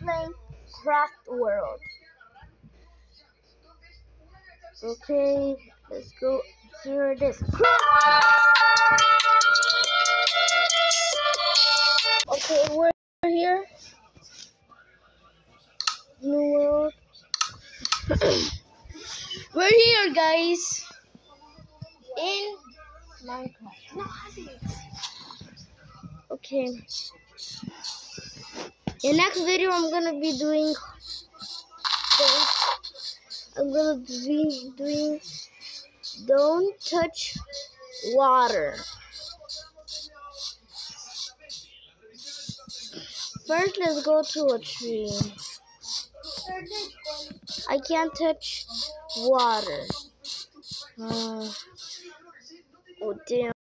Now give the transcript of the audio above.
playing Craft World. Okay, let's go through this. Okay, we're here. New world. We're here, guys. In Minecraft. Okay. In next video, I'm gonna be doing. Don't touch water. First, let's go to a tree. I can't touch water. Oh damn.